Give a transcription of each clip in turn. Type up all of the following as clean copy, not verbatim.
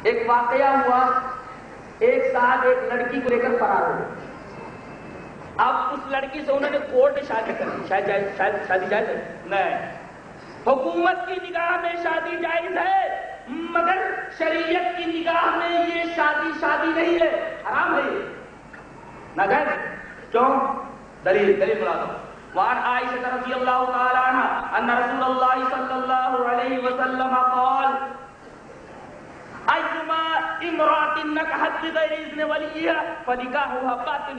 ایک واقعہ ہوا، ایک صاحب ایک لڑکی کو لے کر فرار ہو گئے. اب اس لڑکی سے انہوں نے کورٹ شادی کر دی. شاید شادی جائز ہے؟ نہیں. حکومت کی نگاہ میں شادی جائز ہے، مگر شریعت کی نگاہ میں یہ شادی نہیں ہے، حرام ہے. ناجائز کیوں؟ دلیل بلا دو. وعن عائشہ رضی اللہ تعالی عنہ ان رسول اللہ صلی اللہ علیہ وسلم قال ایما امرأة نکحت بغیر اذن ولیها فنکاحها باطل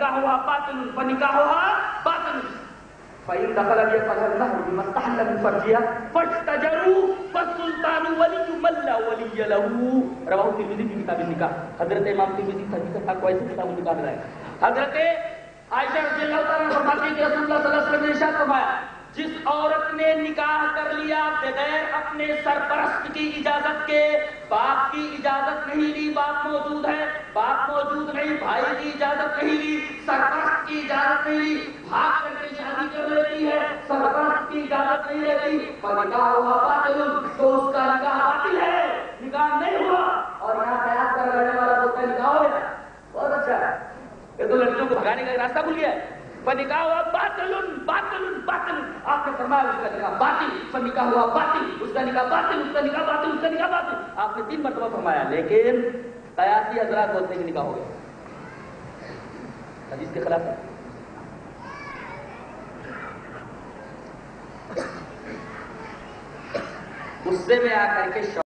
فإن دخل بها فغلها بما استحل من فرجها فاستجروا فالسلطان ولي من لا ولي له. رواه الترمذی في کتاب النکاح. حضرت امام ترمذی حدیث کا کوئی کتاب النکاح میں ہے. حضرت عائشہ رضی اللہ تعالیٰ عنہ فرماتی ہیں کہ رسول اللہ صلی اللہ علیہ وسلم نے ارشاد فرمایا جس عورت نے نکاح کر لیا بغیر اپنے سرپرست کی اجازت کے، باپ کی اجازت نہیں لی، باپ موجود ہے، باپ موجود نہیں، بھائی کی اجازت نہیں لی، سرپرست کی اجازت نہیں لی، بھاگ کر کے شادی کر لیتی ہے، سرپرست کی اجازت نہیں لیتی، فنکاح ہوا باطل، تو اس کا نکاح باطل ہے، نکاح نہیں ہوا. اور یہاں قیاس کر رہنے والا تو اس کا نکاح ہو گیا. بہت اچھا ہے. یہ تو لڑکیوں کو بھگانے کا راستہ بھول گیا ہے. فنکاح ہوا باطل. آپ نے فرمایا اس کا نکاح باطل، فنکاح ہوا باطل، اس کا نکاح باطل، اس کا نکاح باطل، اس کا نکاح باطل. آپ نے 3 مرتبہ فرمایا، لیکن قیاسی حضرات بولتے ہیں کہ نکاح ہو گیا. حدیث کے خلاف ہے. غصے میں آ کر کے